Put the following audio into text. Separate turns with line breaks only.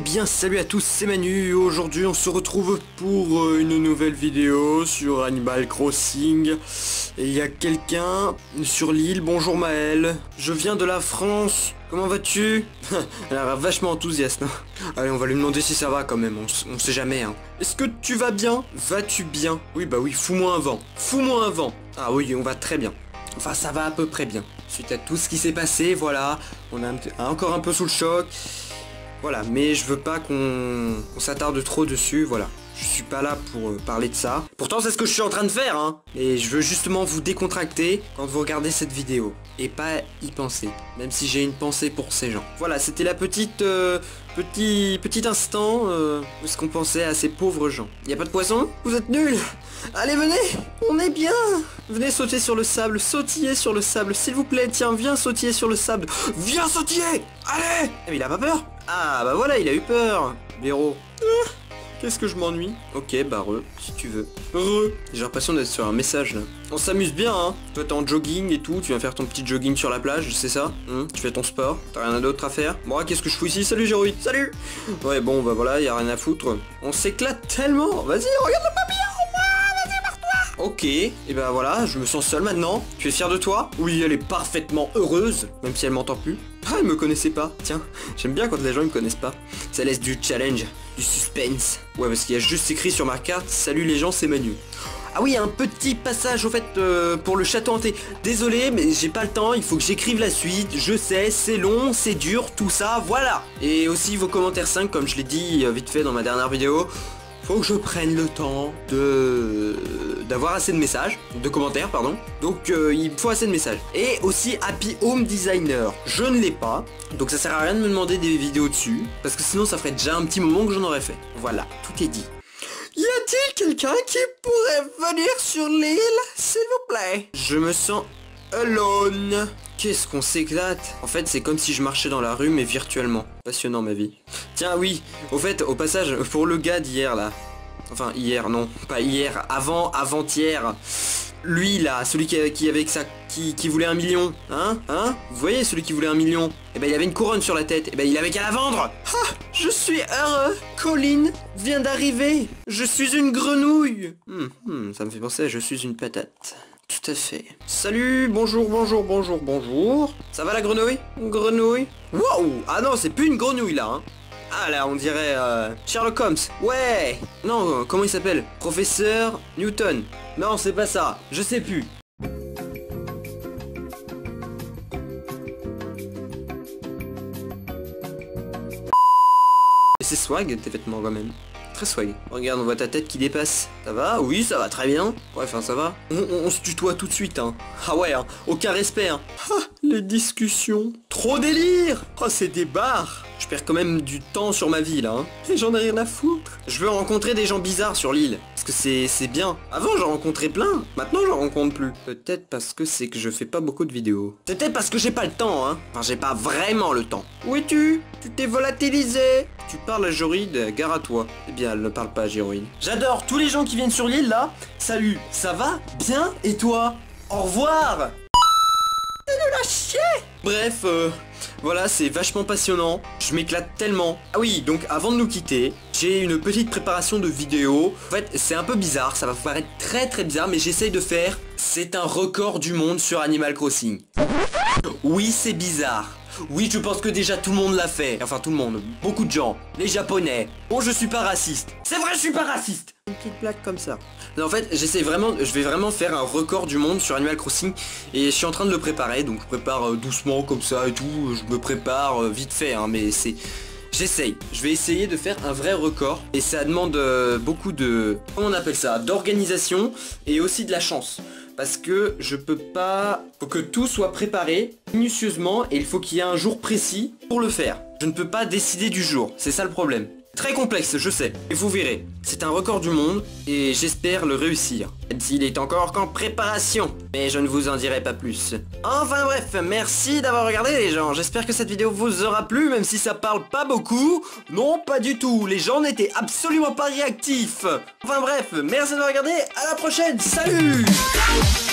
bien salut à tous, c'est Manu. Aujourd'hui on se retrouve pour une nouvelle vidéo sur Animal Crossing. Et il y a quelqu'un sur l'île. Bonjour Maël. Je viens de la France. Comment vas-tu? Elle a l'air vachement enthousiaste, hein. Allez, on va lui demander si ça va quand même, on sait jamais, hein. Est-ce que tu vas bien? Vas-tu bien? Oui, bah oui, fous-moi un vent. Fous-moi un vent. Ah oui, on va très bien. Enfin, ça va à peu près bien. Suite à tout ce qui s'est passé, voilà. On est encore un peu sous le choc. Voilà, mais je veux pas qu'on s'attarde trop dessus, voilà. Je suis pas là pour parler de ça. Pourtant c'est ce que je suis en train de faire, hein. Et je veux justement vous décontracter quand vous regardez cette vidéo. Et pas y penser. Même si j'ai une pensée pour ces gens. Voilà, c'était la petit instant où ce qu'on pensait à ces pauvres gens. Y a pas de poisson? Vous êtes nuls. Allez, venez, on est bien. Venez sauter sur le sable, sautiller sur le sable. S'il vous plaît, tiens, viens sautiller sur le sable. Viens sautiller. Allez. Mais il a pas peur? Ah bah voilà, il a eu peur. Blaireau. Qu'est-ce que je m'ennuie? Ok, bah si tu veux. J'ai l'impression d'être sur un message là. On s'amuse bien, hein. Toi t'es en jogging et tout, tu viens faire ton petit jogging sur la plage, c'est ça? Tu fais ton sport, t'as rien d'autre à faire? Bon, qu'est-ce que je fous ici? Salut Géroïde, salut. Ouais, bon, bah voilà, y a rien à foutre. On s'éclate tellement. Vas-y, regarde le papillon. Ok, et ben voilà, je me sens seul maintenant. Tu es fier de toi? Oui, elle est parfaitement heureuse, même si elle m'entend plus. Ah, elle me connaissait pas. Tiens, j'aime bien quand les gens ils me connaissent pas. Ça laisse du challenge, du suspense. Ouais, parce qu'il y a juste écrit sur ma carte, salut les gens, c'est Manu. Ah oui, un petit passage au fait pour le château hanté. Désolé, mais j'ai pas le temps, il faut que j'écrive la suite. Je sais, c'est long, c'est dur, tout ça, voilà. Et aussi vos commentaires 5, comme je l'ai dit vite fait dans ma dernière vidéo. Faut que je prenne le temps d'avoir assez de messages, de commentaires pardon. Donc il faut assez de messages. Et aussi Happy Home Designer, je ne l'ai pas. Donc ça sert à rien de me demander des vidéos dessus, parce que sinon ça ferait déjà un petit moment que j'en aurais fait. Voilà, tout est dit. Y a-t-il quelqu'un qui pourrait venir sur l'île, s'il vous plaît? Je me sens alone. Qu'est-ce qu'on s'éclate. En fait c'est comme si je marchais dans la rue mais virtuellement. Passionnant ma vie. Tiens oui, au fait au passage pour le gars d'hier là. Enfin hier non, pas hier, avant-hier. Lui là, celui qui voulait 1 million. Hein? Vous voyez celui qui voulait 1 million? Eh ben il avait une couronne sur la tête, eh ben il avait qu'à la vendre. Ah, je suis heureux. Colline vient d'arriver. Je suis une grenouille. Ça me fait penser à je suis une patate. Tout à fait. Salut, bonjour. Ça va la grenouille? Grenouille? Wow! Ah non, c'est plus une grenouille là, hein. Ah là, on dirait Sherlock Holmes. Ouais! Non, comment il s'appelle? Professeur Newton. Non, c'est pas ça. Je sais plus. Et c'est swag tes vêtements quand même. Très swag. Regarde, on voit ta tête qui dépasse. Ça va? Oui, ça va très bien. Ouais, enfin ça va. On se tutoie tout de suite, hein. Ah ouais, hein. Aucun respect, hein. Ah, les discussions. Trop délire. Oh, c'est des bars. Je perds quand même du temps sur ma vie, là, hein. Et j'en ai rien à foutre. Je veux rencontrer des gens bizarres sur l'île. Parce que c'est bien. Avant, j'en rencontrais plein. Maintenant, j'en rencontre plus. Peut-être parce que c'est que je fais pas beaucoup de vidéos. Peut-être parce que j'ai pas le temps, hein. Enfin, j'ai pas vraiment le temps. Où es-tu? Tu t'es volatilisé. Tu parles à Géroïde, gare à toi. Eh bien, elle ne parle pas à Géroïde. J'adore tous les gens qui viennent sur l'île, là. Salut, ça va? Bien? Et toi? Au revoir. C'est nul à chier. Bref, voilà, c'est vachement passionnant. Je m'éclate tellement. Ah oui, donc avant de nous quitter, j'ai une petite préparation de vidéo. En fait, c'est un peu bizarre, ça va vous paraître très bizarre, mais j'essaye de faire. C'est un record du monde sur Animal Crossing. Oui, c'est bizarre. Oui, je pense que déjà tout le monde l'a fait. Enfin, tout le monde. Beaucoup de gens. Les Japonais. Bon, je suis pas raciste. C'est vrai, je suis pas raciste. Une petite blague comme ça. Non, en fait, je vais vraiment faire un record du monde sur Animal Crossing. Et je suis en train de le préparer. Donc, je prépare doucement comme ça et tout. Je me prépare vite fait, hein, mais c'est... J'essaye. Je vais essayer de faire un vrai record. Et ça demande beaucoup de... Comment on appelle ça? D'organisation et aussi de la chance. Parce que je peux pas... Faut que tout soit préparé minutieusement et il faut qu'il y ait un jour précis pour le faire. Je ne peux pas décider du jour, c'est ça le problème. Très complexe, je sais. Et vous verrez, c'est un record du monde et j'espère le réussir. Même s'il est encore qu'en préparation. Mais je ne vous en dirai pas plus. Enfin bref, merci d'avoir regardé les gens. J'espère que cette vidéo vous aura plu, même si ça parle pas beaucoup. Non, pas du tout. Les gens n'étaient absolument pas réactifs. Enfin bref, merci d'avoir regardé. À la prochaine. Salut!